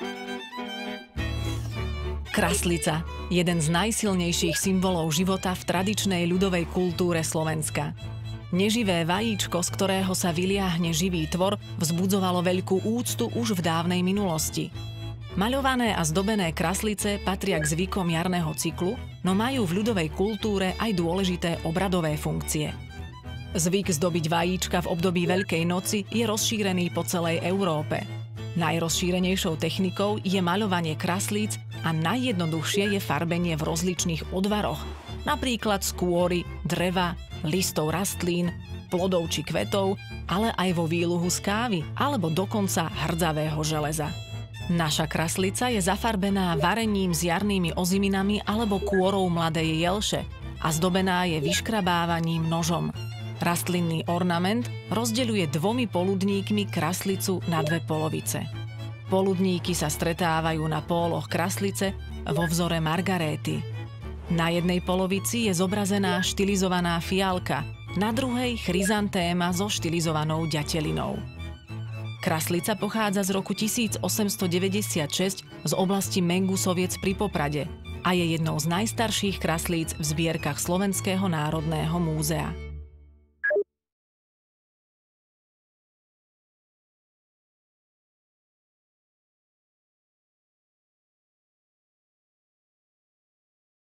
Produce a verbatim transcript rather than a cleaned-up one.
Kraslica, jeden z najsilnejších symbolov života v tradičnej ľudovej kultúre Slovenska. Neživé vajíčko, z ktorého sa vyliahne živý tvor, vzbudzovalo veľkú úctu už v dávnej minulosti. Maľované a zdobené kraslice patria k zvykom jarného cyklu, no majú v ľudovej kultúre aj dôležité obradové funkcie. Zvyk zdobiť vajíčka v období Veľkej noci je rozšírený po celej Európe. Najrozšírenejšou technikou je maľovanie kraslíc a najjednoduchšie je farbenie v rozličných odvaroch, napríklad z kôry, dreva, listov rastlín, plodov či kvetov, ale aj vo výluhu z kávy alebo dokonca hrdzavého železa. Naša kraslica je zafarbená varením s jarnými oziminami alebo kôrou mladej jelše a zdobená je vyškrabávaním nožom. Rastlinný ornament rozdeľuje dvomi poludníkmi kraslicu na dve polovice. Poludníky sa stretávajú na póloch kraslice vo vzore margaréty. Na jednej polovici je zobrazená štilizovaná fialka, na druhej chryzantéma so štilizovanou ďatelinou. Kraslica pochádza z roku tisíc osemsto deväťdesiatšesť z oblasti Mengusoviec pri Poprade a je jednou z najstarších kraslíc v zbierkach Slovenského národného múzea.